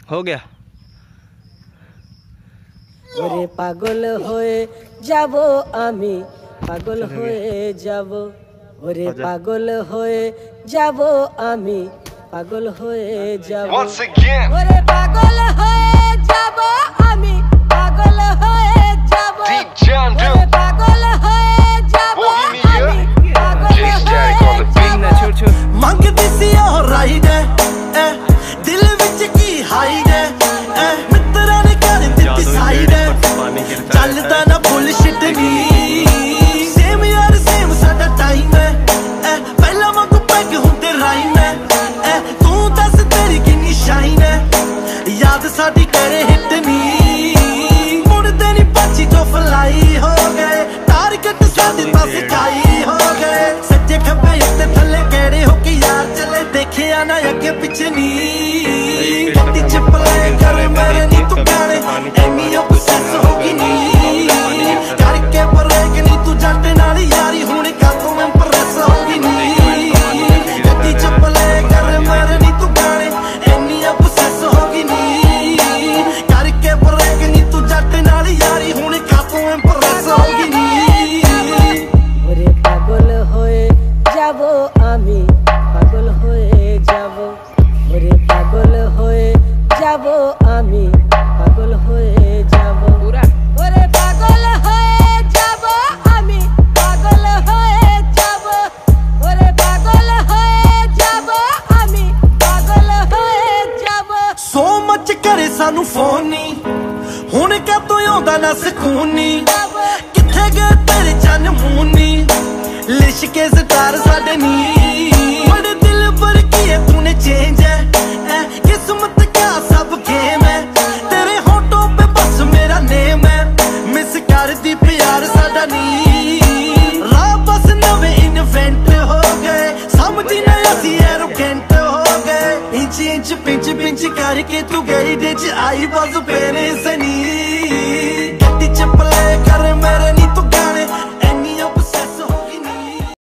हो गया। ওরে পাগল হয়ে যাব আমি, পাগল হয়ে যাব, ওরে পাগল হয়ে যাব আমি, পাগল হয়ে যাব, ওরে পাগল হয়ে যাব আমি, পাগল হয়ে যাব, ওরে পাগল হয়ে যাব আমি, পাগল হয়ে যাব। ਮੰਗਦੀ ਸੀ ਉਹ ਰਾਈਡ ਦਿਲ ਵਿੱਚ ਕੀ ਹਾਈਡ ਮਿੱਤਰਾਂ ਨੇ ਕਰ ਦਿੱਤੀ ਸਾਈਡ ਚੱਲਦਾ ਨਾ ਬੁਲਸ਼ਿਟ ਨੀ ਸੇਮ ਯਾਰ ਸੇਮ ਸਾਡਾ ਟਾਈਮ ਹੈ ਪਹਿਲਾਂ ਵਾਂਗੂ ਪੈਗ ਹੁੰਦੇ ਰਾਈਮ ਹੈ ਤੂੰ ਦੱਸ ਤੇਰੀ ਕਿੰਨੀ ਸ਼ਾਈਨ ਹੈ ਯਾਦ ਸਾਡੀ ਕਰੇ ਹਿੱਟ ਨੀ ਮੁੜਦੇ ਨੀ ਪਾਚੀ ਜੋ ਫਲਾਈ ਹੋ ਗਏ ਟਾਰਗੇਟ ਸਾਡੇ ਤਾਂ ਸਿਕਾਈ ਹੋ ਗਏ ਸੱਜੇ ਖੱਬੇ ਉੱਤੇ ਥੱਲੇ ਕਿਹੜੇ ਹੋ ਕੇ ਯਾਰ ਚੱਲੇ ਦੇਖਿਆ ਨਾ ਅੱਗੇ ਪਿੱਛੇ ਨੀ ਗੱਡੀ ਚ ਪਲੇ ਕਰ ਮੇਰੇ ਨੀ ਤੂੰ ਗਾਣੇ ਐਨੀ obsess ਹੋ ਗਈ ਨੀ ਕਰਕੇ ਬਰੇਕ ਨੀ ਤੂੰ ਜੱਟ ਨਾਲ ਯਾਰੀ ਹੁਣ ਕਾਤੋਂ ਇੰਪ੍ਰੈਸ ਹੋ ਗਈ ਨੀ ਗੱਡੀ ਚ ਪਲੇ ਕਰ ਮੇਰੇ ਨੀ ਤੂੰ ਗਾਣੇ ਐਨੀ obsess ਹੋ ਗਈ ਨੀ ਕਰਕੇ ਬਰੇਕ ਨੀ ਤੂੰ ਜੱਟ ਨਾਲ ਯਾਰੀ ਹੁਣ ਕਾਤੋਂ ਇੰਪ੍ਰੈਸ ਹੋ ਗਈ ਨੀ ওরে পাগল হয়ে যাব আমি, পাগল হয়ে যাব, ওরে পাগল হয়ে যাব আমি, পাগল হয়ে যাব, ওরে পাগল হয়ে যাব আমি, পাগল হয়ে যাব, ওরে পাগল হয়ে যাব আমি, পাগল হয়ে যাব। ਸੋ ਮੱਚ ਕਰੇ ਸਾਨੂੰ ਫੋਨ ਨੀ ਹੁਣ ਕਾਤੋਂ ਆਉਂਦਾ ਨਾ ਸਕੂਨ ਨੀ ਕਿੱਥੇ ਗਏ ਤੇਰੇ ਚੰਨ ਮੂੰਹ ਨੀ ਲਿਸ਼ਕੇ ਸਤਾਰ ਸਾਡੇ ਨੀ ਬੜੇ ਦਿਲ ਪਰ ਕੀਏ ਤੂਨੇ ਚੇਂਜ ਹੈ ਕਿਸਮਤ ਕਿਆ ਸਭ ਗੇਮ ਹੈ ਤੇਰੇ ਹੋਂਠੋਂ ਪੇ ਬਸ ਮੇਰਾ ਨੇਮ ਹੈ ਮਿਸ ਕਰਦੀ ਪਿਆਰ ਸਾਡਾ ਨੀ ਰਾਹ ਬਸ ਨਵੇਂ ਇਨਵੈਂਟ ਹੋ ਗਏ ਸਮਝੀ ਨਾ ਅਸੀਂ ਐਰੋਗੈਂਟ ਹੋ ਗਏ ਇੰਚ ਇੰਚ ਪਿੰਚ ਪਿੰਚ ਕਰਕੇ ਤੂੰ ਗਈ ਦੇ ਚ ਆਈ ਬਸ ਪੇਰੇ ਸਨੀ ਗੱਡੀ ਚ ਪਲੇ ਕਰ ਮੇਰੇ ਨੀ ਤੂੰ